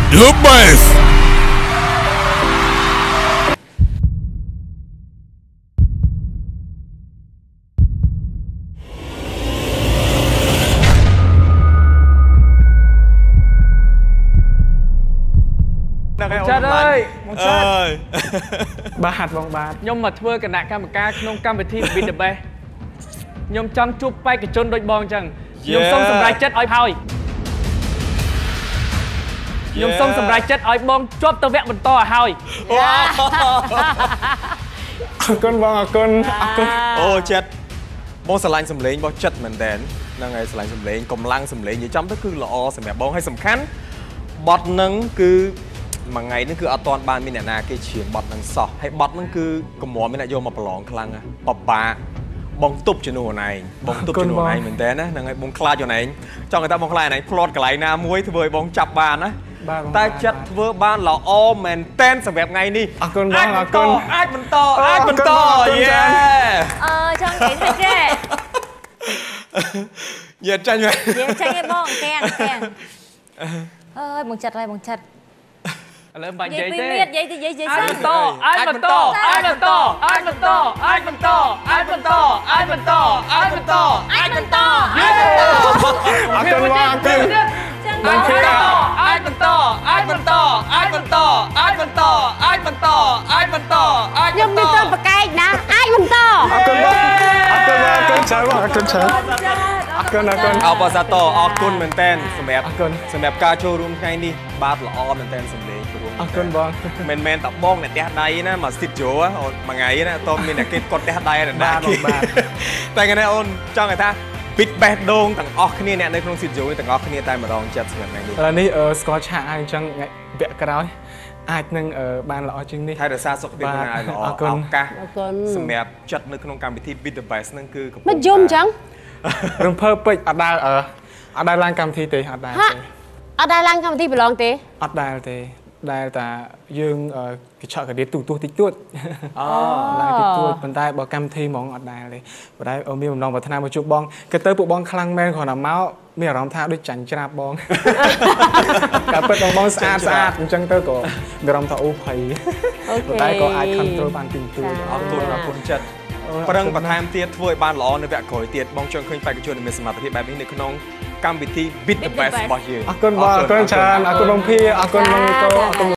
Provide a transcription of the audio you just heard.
The best ចាត់អើយមកចាត់បាទបងបាទខ្ញុំមកធ្វើគណៈកម្មការក្នុងកម្មវិធី Beat the Best ខ្ញុំចង់ជួបបេក្ខជនដូចបងអញ្ចឹងខ្ញុំសូមសម្រេចចិត្តឲ្យហើយខ្ញុំសូមសម្រេចចិត្តឲ្យបងជាប់ទៅវគ្គបន្តឲ្យហើយអរគុណបងអរគុណអូចិត្តបងស្រឡាញ់សម្លេងរបស់ចិត្តមែនតើហ្នឹងហើយស្រឡាញ់សម្លេងកម្លាំងសម្លេងនិយាយចំទៅគឺល្អសម្រាប់បងហើយសំខាន់បទហ្នឹងគឺមួយថ្ងៃនេះគឺអត់ទាន់បានមានអ្នកណាគេច្រៀងបទហ្នឹងសោះហើយបទហ្នឹងគឺកម្រមានអ្នកយកមកប្រឡងខ្លាំងបបាបងទប់ជំនួសអូនឯងបងទប់ជំនួសអូនឯងមែនតើណាហ្នឹងហើយបងខ្លាចអូនឯងចង់តែបងខ្លាចអូនឯងផ្្លត់កន្លែងណាមួយធ្វើឲ្យបងចាប់បានណាតែចិត្តធ្វើបានល្អមែនតែនសម្រាប់ថ្ងៃនេះអរគុណបងអរគុណអាចបន្តយេចង់និយាយទេយាចាញ់មែនចាញ់ឯបងទាំងអើយបងចិត្តហើយបងចិត្តឥឡូវបាច់និយាយទេនិយាយទៅនិយាយសិនអាចបន្តអាចបន្តអាចបន្តអាចបន្តអាចបន្តអាចបន្តអាចបន្តអាចបន្តអរគុណបងអរគុណបងជឿអាចបន្តអាចបន្តអាចបន្តអាចបន្តអាចបន្តអាចបន្តអាចខ្ញុំមានទៅប្រកែកណាអាចបន្តអរគុណបងអរគុណអរគុណច្រើនបងអរគុណច្រើនអរគុណអរគុណអបអសាទរអរគុណមែនតើសម្រាប់ការចូលរួមថ្ងៃនេះបាទល្អមែនតើសម្លេងព្រមអរគុណបងមិនតបងអ្នកផ្ទះដៃណាមកស្ទីឌីយោអូនមួយថ្ងៃណាអត់មានអ្នកគេកត់ផ្ទះដៃណាបាទតែថ្ងៃនេះអូនចង់ឲ្យថា Beat Best ដងទាំងអស់គ្នាអ្នកនៅក្នុង studio ទាំងអស់គ្នាតែម្ដងចិត្តសម្រាប់ថ្ងៃនេះឥឡូវនេះស្គាល់ឆាកហើយអញ្ចឹងវគ្គក្រោយអាចនឹងបានល្អជាងនេះហើយរសារសុខភាពណាឲ្យល្អឱកាសសម្រាប់ចិត្តនៅក្នុងកម្មវិធី Beat the Best ហ្នឹងគឺកំពុងមិនយំអញ្ចឹងរំភើបពេកអត់ដែលឡើងកម្មវិធីទេអត់ដែលទេអត់ដែលឡើងកម្មវិធីប្រឡងទេអត់ដែលទេដែលតែយើងកញ្ឆក់កាឌៀទូទស្សន៍តិចតួចឡើងតិចតួចប៉ុន្តែបើកម្មវិធីហ្មងអត់ដែលទេប៉ុន្តែមានបំណងប្រាថ្នាមកជួបបងក៏ទៅពួកបងខ្លាំងមែនគ្រាន់តែមកមានអារម្មណ៍ថាដូចចាញ់ច្រាបបងក៏ពិតបងស្អាតអញ្ចឹងទៅក៏មានអារម្មណ៍ថាអូភ័យប៉ុន្តែក៏អាច control បានទីទួយអរគុណចិត្តប្រឹងបន្ថែមទៀតធ្វើឲ្យបានល្អនៅវគ្គក្រោយទៀតបងចង់ឃើញបេក្ខជនមានសមត្ថភាពបែបនេះនៅក្នុងកម្មវិធី Beat the Best របស់យើងអរគុណបងអរគុណច្រើនអរគុណបងភីអរគុណបងកោអរគុណ